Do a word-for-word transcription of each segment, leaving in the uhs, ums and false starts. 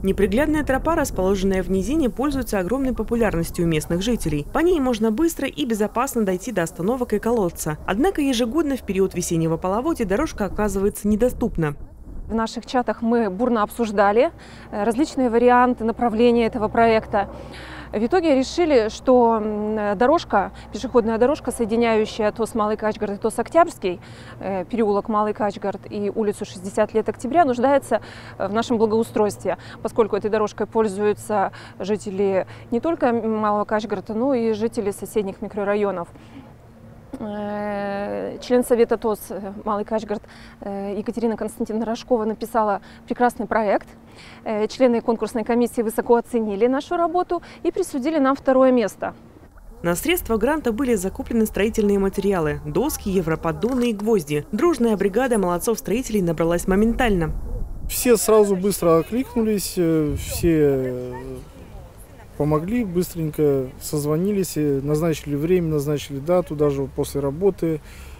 Неприглядная тропа, расположенная в низине, пользуется огромной популярностью у местных жителей. По ней можно быстро и безопасно дойти до остановок и колодца. Однако ежегодно в период весеннего половодья дорожка оказывается недоступна. В наших чатах мы бурно обсуждали различные варианты направления этого проекта. В итоге решили, что дорожка, пешеходная дорожка, соединяющая ТОС Малый Качгард и ТОС Октябрьский, переулок Малый Качгард и улицу шестьдесят лет октября, нуждается в нашем благоустройстве, поскольку этой дорожкой пользуются жители не только Малого Качгарда, но и жители соседних микрорайонов. Член Совета ТОС Малый Качгард Екатерина Константиновна Рожкова написала прекрасный проект. Члены конкурсной комиссии высоко оценили нашу работу и присудили нам второе место. На средства гранта были закуплены строительные материалы – доски, европоддоны и гвозди. Дружная бригада молодцов-строителей набралась моментально. Все сразу быстро откликнулись, все помогли, быстренько созвонились, назначили время, назначили дату, даже после работы.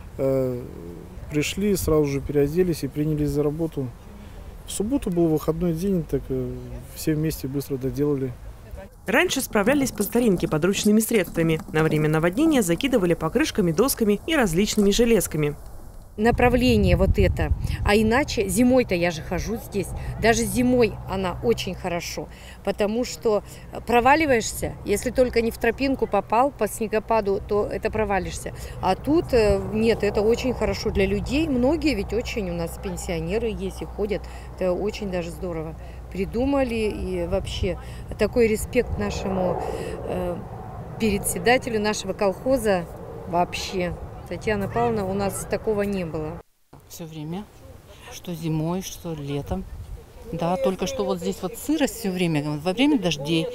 Э, пришли, сразу же переоделись и принялись за работу. В субботу был выходной день, так э, все вместе быстро доделали. Раньше справлялись по старинке подручными средствами. На время наводнения закидывали покрышками, досками и различными железками. Направление вот это, а иначе зимой-то я же хожу здесь, даже зимой она очень хорошо, потому что проваливаешься, если только не в тропинку попал по снегопаду, то это провалишься, а тут нет, это очень хорошо для людей, многие ведь очень у нас пенсионеры есть и ходят, это очень даже здорово придумали, и вообще такой респект нашему э, председателю нашего колхоза вообще. Татьяна Павловна, у нас такого не было. Все время, что зимой, что летом. Да, только что вот здесь вот сырость все время, во время дождей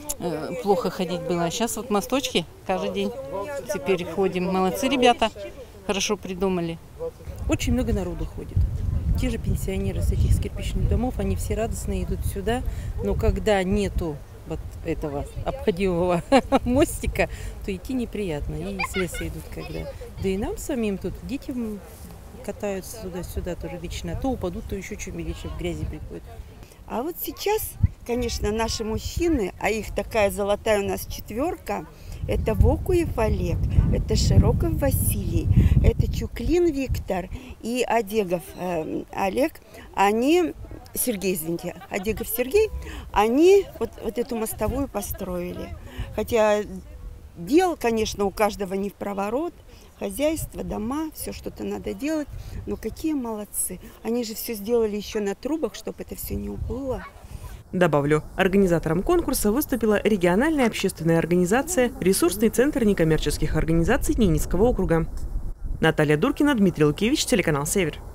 э, плохо ходить было. А сейчас вот мосточки каждый день теперь ходим. Молодцы ребята, хорошо придумали. Очень много народу ходит. Те же пенсионеры с этих с кирпичных домов, они все радостно идут сюда, но когда нету вот этого обходимого мостика, то идти неприятно. И с леса идут когда. Да и нам самим тут дети катаются туда-сюда тоже вечно. То упадут, то еще что-нибудь вечно в грязи приходят. А вот сейчас, конечно, наши мужчины, а их такая золотая у нас четверка, это Вокуев Олег, это Широков Василий, это Чуклин Виктор и Одегов э, Олег, они... Сергей, извините, Одегов Сергей, они вот, вот эту мостовую построили. Хотя дел, конечно, у каждого не в проворот, хозяйство, дома, все что-то надо делать. Но какие молодцы. Они же все сделали еще на трубах, чтобы это все не уплыло. Добавлю, организатором конкурса выступила региональная общественная организация «Ресурсный центр некоммерческих организаций Ненецкого округа». Наталья Дуркина, Дмитрий Лукевич, телеканал «Север».